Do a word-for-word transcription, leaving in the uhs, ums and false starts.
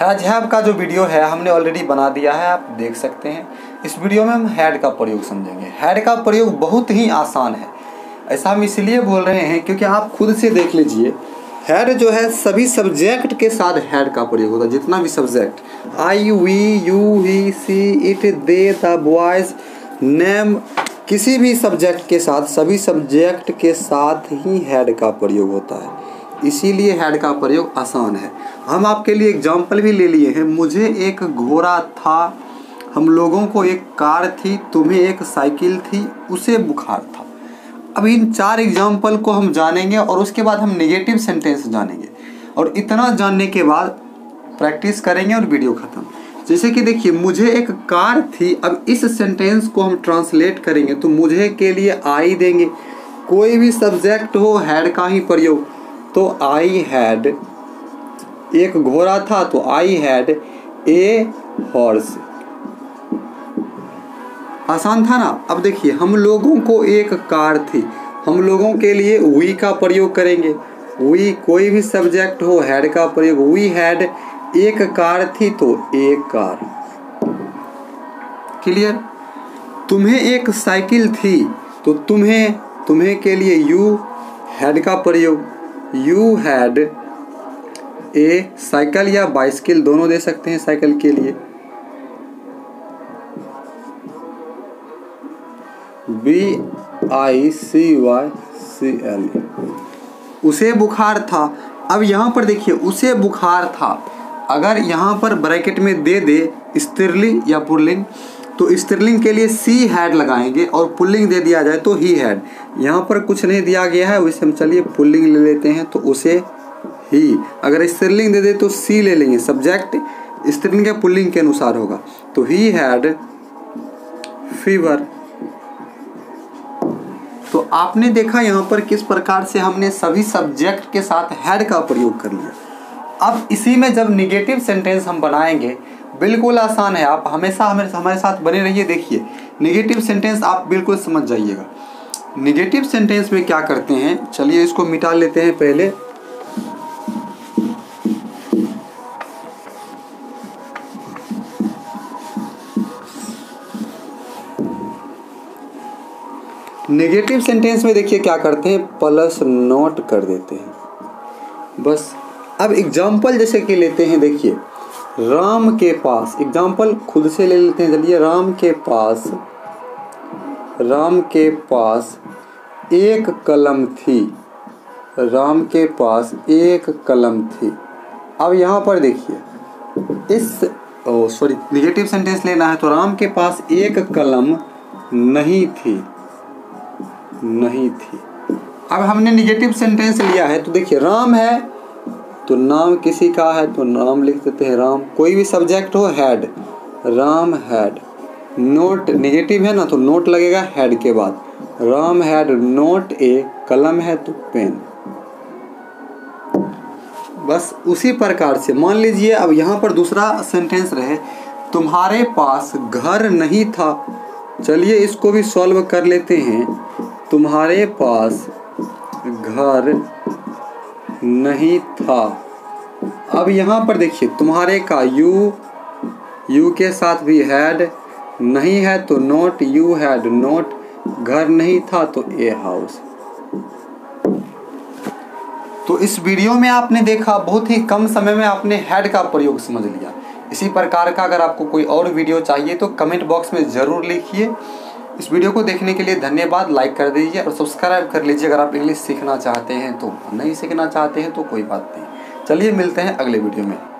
Has have का जो video है हमने ऑलरेडी बना दिया है, आप देख सकते हैं। इस वीडियो में हम हैड का प्रयोग समझेंगे। हैड का प्रयोग बहुत ही आसान है। ऐसा हम इसलिए बोल रहे हैं क्योंकि आप खुद से देख लीजिए, हैड जो है सभी सब्जेक्ट के साथ हैड का प्रयोग होता है। जितना भी subject, I, we, you, he, she, it, they, the, boys, name, किसी भी सब्जेक्ट के साथ, सभी सब्जेक्ट के साथ ही हैड का प्रयोग होता है। इसीलिए हैड का प्रयोग आसान है। हम आपके लिए एग्जाम्पल भी ले लिए हैं। मुझे एक घोड़ा था, हम लोगों को एक कार थी, तुम्हें एक साइकिल थी, उसे बुखार था। अब इन चार एग्जाम्पल को हम जानेंगे और उसके बाद हम नेगेटिव सेंटेंस जानेंगे, और इतना जानने के बाद प्रैक्टिस करेंगे और वीडियो ख़त्म। जैसे कि देखिए, मुझे एक कार थी। अब इस सेंटेंस को हम ट्रांसलेट करेंगे तो मुझे के लिए आई देंगे। कोई भी सब्जेक्ट हो, हैड का ही प्रयोग। तो आई हैड, एक घोड़ा था तो आई हैड ए हॉर्स। आसान था ना। अब देखिए, हम लोगों को एक कार थी, हम लोगों के लिए वी का प्रयोग करेंगे। वी, कोई भी सब्जेक्ट हो, हैड का प्रयोग। वी हैड, एक कार थी तो एक कार। क्लियर। तुम्हें एक साइकिल थी तो तुम्हें, तुम्हें के लिए यू, हैड का प्रयोग। यू हैड ए साइकिल या बाइसिकल, दोनों दे सकते हैं साइकिल के लिए। B I C Y C L, उसे बुखार था। अब यहाँ पर देखिए, उसे बुखार था। अगर यहाँ पर ब्रैकेट में दे दे स्त्रीलिंग या पुल्लिंग, तो स्त्रीलिंग के लिए सी हैड लगाएंगे और पुल्लिंग दे दिया जाए तो ही हैड। यहाँ पर कुछ नहीं दिया गया है, वैसे हम चलिए पुल्लिंग ले लेते हैं तो उसे ही। अगर स्त्रीलिंग दे दे तो सी ले लेंगे। सब्जेक्ट स्त्रीलिंग या पुल्लिंग के अनुसार होगा। तो ही हैड फीवर। तो आपने देखा यहाँ पर किस प्रकार से हमने सभी सब्जेक्ट के साथ हैड का प्रयोग कर लिया। अब इसी में जब निगेटिव सेंटेंस हम बनाएंगे, बिल्कुल आसान है। आप हमेशा हमें हमारे साथ बने रहिए। देखिए, निगेटिव सेंटेंस आप बिल्कुल समझ जाइएगा। निगेटिव सेंटेंस में क्या करते हैं, चलिए इसको मिटा लेते हैं पहले। नेगेटिव सेंटेंस में देखिए क्या करते हैं, प्लस नोट कर देते हैं बस। अब एग्जाम्पल जैसे कि लेते हैं, देखिए, राम के पास, एग्जाम्पल खुद से ले लेते हैं। चलिए, राम के पास, राम के पास एक कलम थी। राम के पास एक कलम थी। अब यहाँ पर देखिए, इस ओ सॉरी नेगेटिव सेंटेंस लेना है तो राम के पास एक कलम नहीं थी, नहीं थी। अब हमने नेगेटिव सेंटेंस लिया है तो देखिए, राम है तो नाम किसी का है तो नाम लिख देते हैं राम। कोई भी सब्जेक्ट हो, had, Ram had. Note negative है ना तो नोट लगेगा हैड के बाद। राम हैड नोट ए, कलम है तो पेन। बस उसी प्रकार से मान लीजिए, अब यहाँ पर दूसरा सेंटेंस रहे, तुम्हारे पास घर नहीं था। चलिए इसको भी सॉल्व कर लेते हैं। तुम्हारे पास घर नहीं था। अब यहाँ पर देखिए, तुम्हारे का यू, यू के साथ भी हैड, नहीं है तो नोट, यू हैड नोट, घर नहीं था तो ए हाउस। तो इस वीडियो में आपने देखा, बहुत ही कम समय में आपने हैड का प्रयोग समझ लिया। इसी प्रकार का अगर आपको कोई और वीडियो चाहिए तो कमेंट बॉक्स में ज़रूर लिखिए। इस वीडियो को देखने के लिए धन्यवाद। लाइक कर दीजिए और सब्सक्राइब कर लीजिए अगर आप इंग्लिश सीखना चाहते हैं तो। नहीं सीखना चाहते हैं तो कोई बात नहीं। चलिए मिलते हैं अगले वीडियो में।